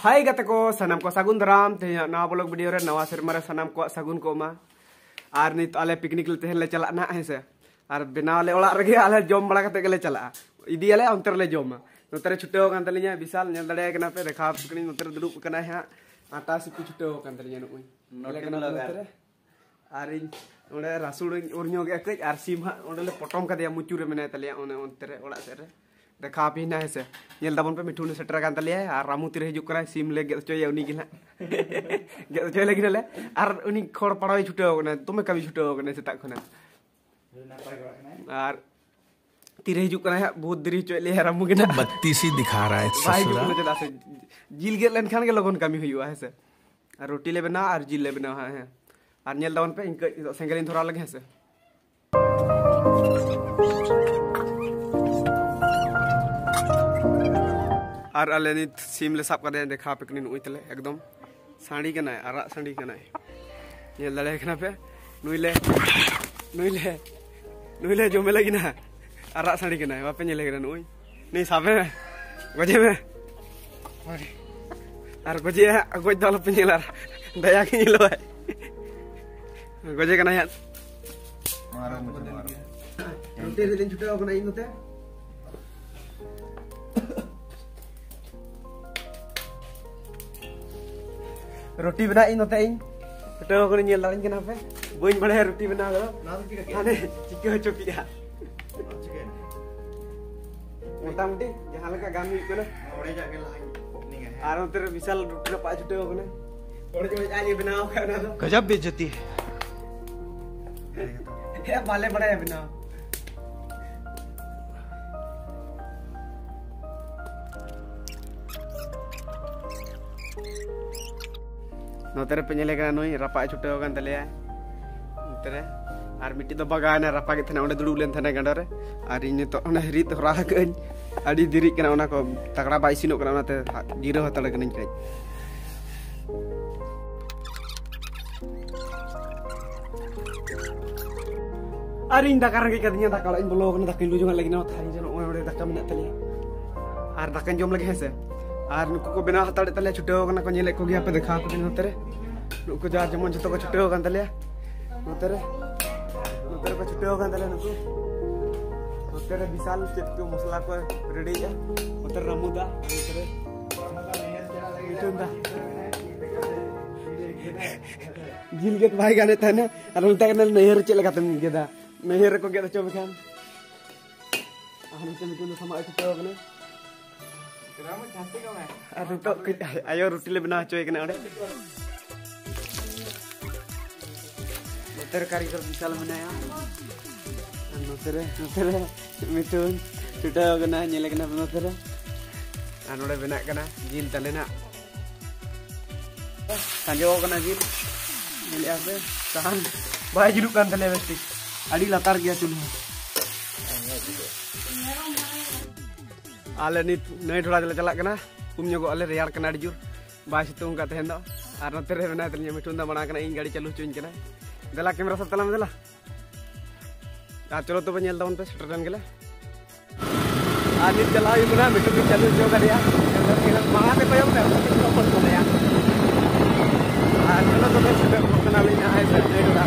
Hai gate ko sanam ko sagun daram te nawa blog video re nawa serma re sanam ko sagun ko ma ar nit ale piknik le tehen le chalak na hese ar benaw le ola rege ale jom bala kate gele chalak idi ale onter le jom notere chuteo kan talinya bisal nyel dade kena pe dekha piknik notere duduk kana ha atas iku chuteo kan talinya nui nole kena notere arin ore rasul urnyo ge ke ar sim ha ondele potom ka dia mucure mena taliya one ontere ola sere देखा भी ना है से ये दाबन पे मिठू ने shutter कान तलिया है रामू तीर हिजुक करा सिम ले गेत चोय उनी गिना गेत चोय लगिन ले आर उनी खड़ पड़ाई छुटेओ कने तुमे कभी छुटेओ कने सेता खना आर तीर हिजुक करा है बहुत देरी चोय ले रामू गिना 32 ही दिखा रहा है भाई को चला से जिल गेत लेन खान के लगन कमी हुई है से आर रोटी ले बना आर जिल ले बना है आर नेल दाबन पे इनके सेंगलिन थोड़ा लगे है से और अले नित सिम ले साप कदे देखा पिकनिन उइतले एकदम साड़ी के नाय आरा साड़ी के नाय ये लड़े खना पे नुइले नुइले नुइले जो में लगी ना आरा साड़ी के नाय वापे ने लेगन उइ नहीं साबे गजे में और गजे गज दल पे नेला दया के लो है गजे कना यार मारा मुझे दिन छुटे हो नहीं होते रोटी बना इन होते इन तो को नेल दालिन केना पे बइन बड़े रोटी बना गलो ना तो चिके चिके चोकिया चिके मोटामुटी जहां लका गामी कोना ओड़े जाके लाइन आर उधर विशाल रोटी रे पाँच छुटे हो कोने ओड़े जो आज बनाओ खाना तो गजब बेइज्जती है बाले बड़े बनाओ नोतेरे पे नेले कना नोई रपा छुटे हो कान तलेया नोतेरे आर मिट्टी दो बगाना रपा के थना ओंडे दुड़ुब लेन थना गंडरे आर इन तो ओना हरित हरा कन आडी दिरि कना ओना को तगड़ा बाई सिनो कना ओनाते जीरो हतड़ कनिन कई आर इन दाका रंगे कदिया दाका इन बोलो कना दाकिन लुजंग लगी ना थाई जनो ओंडे दाका मिना तलेया आर दाका जम लगे हेसे आर नुको को बिना हताड़े तले छुटे हो कना को नेले को गया पे देखा पे नोतेरे नुको जा जमन जतो को छुटे हो कान तले नोतेरे नोतेरे को छुटे हो कान तले नुको नोतेरे विशाल चेत को मसाला को रेडी है नोतेरे रामुदा नोतेरे इटुंदा जिल के भाई गाने था ना और उल्टा कना नहर चले का तुम गेदा नहर को गेदा चो बखान हम से मिटुंदा sama छुटे हो कने तो आयो रोटी ले बना चोय कना ओडे नोतेरे कारीगर विशाल बनाया नोतेरे नोतेरे मिटुन छुटा कना नेले कना नोतेरे नोडे बना कना जिल तलेना kanjo kena jiल नेले आबे tahan बाय जिरु kan तले बेस्टी आडी लातार गया चुल्हा आले नित नई थोड़ा जले चला कना उमन्यो को आले रेयार कना आडी जुर बाय सितुंग का तहेन दो आर नोतेरे बना तलिया मिठुन दा बना कना इन गाड़ी चालू चुइन कना देला कैमरा सब तला में देला आ चलो तो नेल दाउन पे सेटर जन गेले आ नित चला यु बना मिठुन चालू जो गाड़िया मांगा पे पयम पे ऊपर को गया आ चलो तो सेटर कना ले ना है नई थोड़ा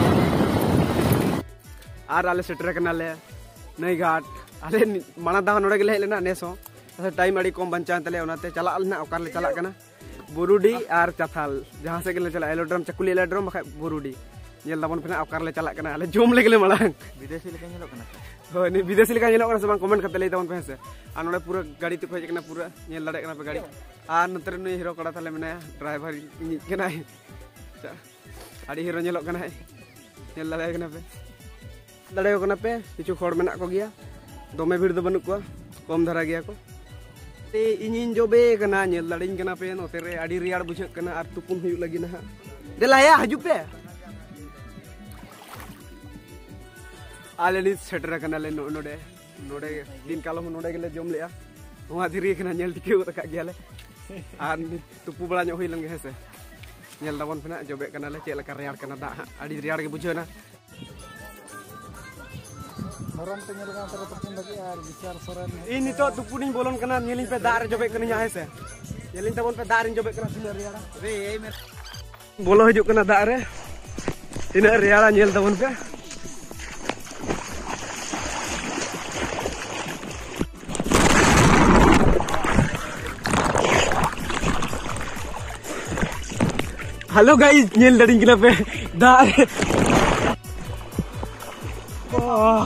आर आले सेटर कना ले नई घाट आले माना दा नोडे गेले लेना नेसो टाइम अड़ी कम बंचा तले ओनाते चला अलना ओकार ले चला कना बुरुडी आर चाथाल जहां से गेले चला एलोड्रम चकुली एलोड्रम बखा बुरुडी नेल दाबन फेना ओकार ले चला कना आले जोम ले गेले मालांग विदेशी लेका नेलो कना हो नि विदेशी लेका नेलो कना से कमेंट करते ले दाबन पे से आ नोडे पूरा गाड़ी ते खोज कना पूरा नेल लड़े कना पे गाड़ी आ नतर ने हीरो कड़ा थाले मने ड्राइवर केना आड़ी हीरो नेलो कना नेल लड़े कना पे लड़े कना पे किछु खोड़ मेना को गया दोमे भीड़ दो बनुक को कम धरा गया को ते इनिन जोबे कना नेल लड़िन कना पे नोतेरे आड़ी रियाड़ बुझक कना आर तुपुन हुयु लगी ना देला या हजु पे आले नि सेटर कना ले नोडे नोडे दिन कालो नोडे गेले जम लेया वहा धीरे कना नेल टिके रका गया ले आर तुपु बड़ा नो हुई लंगे हेसे नेल दाबन फेना जोबे कना ले चेला का रियाड़ कना दा आड़ी रियाड़ के बुझना Orang penyelenggaraan terus lagi, bicara soran. Ini tuh tupunin bolon kena nyeling pe dar jobek kena nyahe se. Nyelin tabon pe darin jobek kena tina reara. Bolo hijuk kena dare. Tina reara nyel tabon pe. Halo guys, nyel dari kena pe dare. Wah.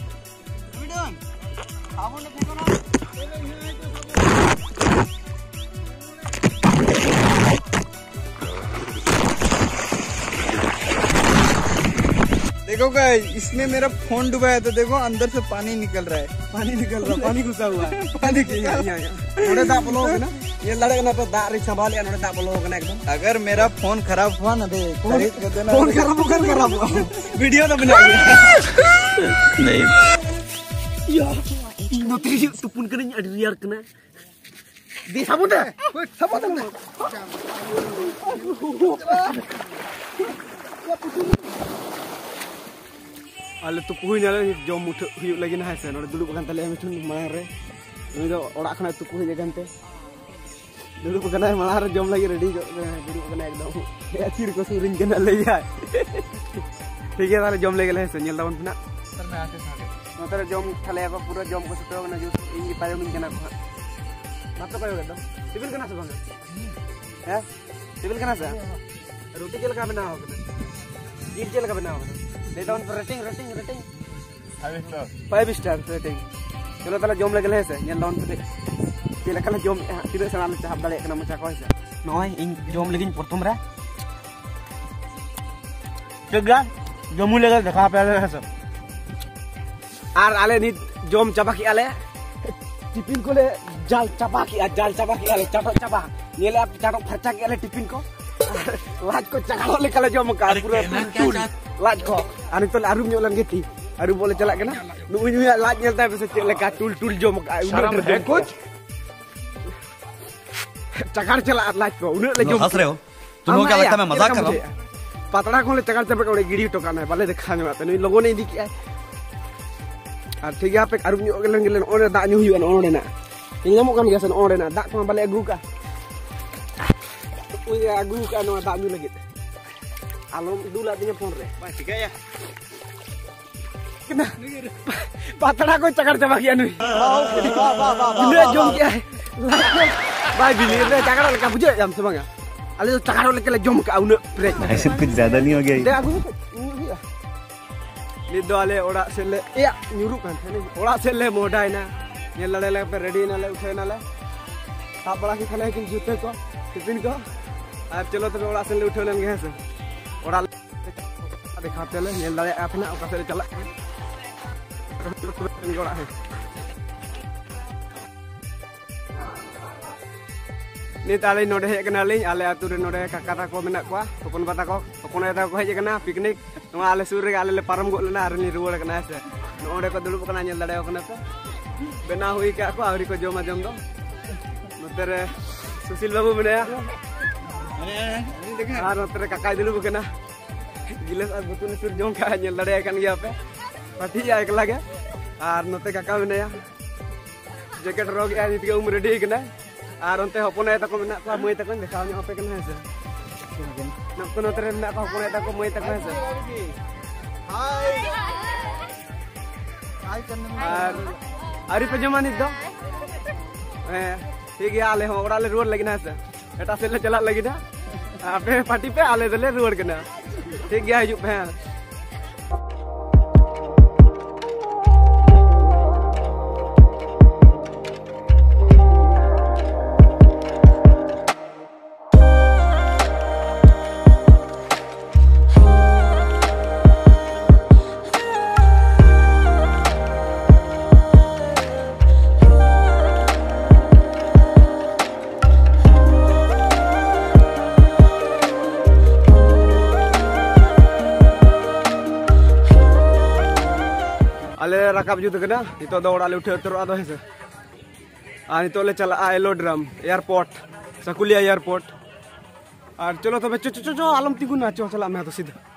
देखो guys, इसमें मेरा phone डूबा है तो देखो अंदर से पानी निकल रहा है। पानी घुसा हुआ है। पानी की नोड़े दा बोलो ना ये लड़े ना तो दा रे संभाल या नोड़े दा बोलो ना एकदम। अगर मेरा फोन खराब हुआ ना तो खरीद कर देना। फोन खराब हुआ वीडियो तो बनाइए नहीं यार नोटिस तुपुन कने अडी रियार कना दे sabut dah ale tupuh nyala jom mutuk huyuk lagi nah hase node dulu bukan tali amitun mare ini do orak khana tupuh je gante dulu bukan ay malar jom lagi ready dulu bukan ekdom ya tir ko surin kena le ya ठीक है ताले जम ले गेले हसे nyel tabon pina करना आके साथे नोतरे जम थाले को पूरा जम को सतो ना जो इंगी पायो मिन कना को मात्र पायो एकदम सिविल कना से बंगा है सिविल कना से रोटी के लगा बनाओ जीत के लगा बनाओ ले डाउन पर रेटिंग 5 स्टार रेटिंग चलो ताले जम ले गेले हसे nyel डाउन पे के लगा जम tidak sana le tahap dale kena maca ko hase noy ing jom lagi prothom ra Jaga jomu legal dekha pe hase আর আলে নি জম চাপা কি আলে টিফিন কোলে জাল চাপা কি আলে চাপা নিলে আপ চাটো খরচা কি আলে টিফিন को লাজ को চাকালো le kala jom ka pura tul লাজ ko ani tol arum nyolan geti aru boleh celak kena nu nyu laaj nyel ta se le ka tul jom ka शर्म है कुछ cakar celak laaj ko unu le jom हंस रहे हो तुम लोग क्या लगता है मैं मजाक कर रहा हूं पतड़ा को ले चकार चपे को गिड़ी तो काना बाले देखा नहीं आता नहीं लोगों ने दी किया আর ঠিক আছে আরু নিও গেলেন ওরে দা নিউ হিউন ওরে না ইংলামো কান গেছেন ওরে না দা তো বালে আগু কা ওই আগু কা নো দা নিউ লাগি আলম দুলা দিনে ফোন রে ভাই ঠিক আছে kena patara ko cakar capa kian ni bile jom kia भाई बिली रे cakar le ka buje jam semanga ale cakar le ke jom ka une break ऐसे कुछ ज्यादा नहीं हो गया deh aku ni do ale ora sele ya nyuruh kan ora sele modai na nyel lale le pe ready na le uthai na le tap bala ki khale kin jute ko tiffin को अब चलो तो ora sele uthai len ge hase ora dekhate le nyel lale apna oka sele chala ni ora he ni tali node hej kena ling ale atu re node kakak ko menak ko hopon bata ko hopon eta ko hej kena piknik noma ale sur re ale le param go lena are ni ruwar kena se node ko dulu kena nyel dade ko kena pe bena hui ka ko ari ko jom do notere susil babu menaya ar notere kakak dulu kena gilas ar betul sur jom ka nyel dade kan gya pe pati ya ekla ge ar note kakak menaya jacket rog ya ni tiga umur ready kena R onte hopon eta ko menak ko moi ta ko dekhao nyo pe kena hase nak kono tere menak ko hopon eta ko moi ta ko hase हाय करने में ar ari pejamani do ठीक है ale ho ora le ruar lagi na hase eta sele chalak lagi da ape party pe ale dele ruar kena ठीक है hijuk pe ale rakap juta kena itu do ora le utheu terus ado hese ani to le chala aerodrome airport sakulia airport ar chalo tobe cho alam tigun na cho chala me to sidha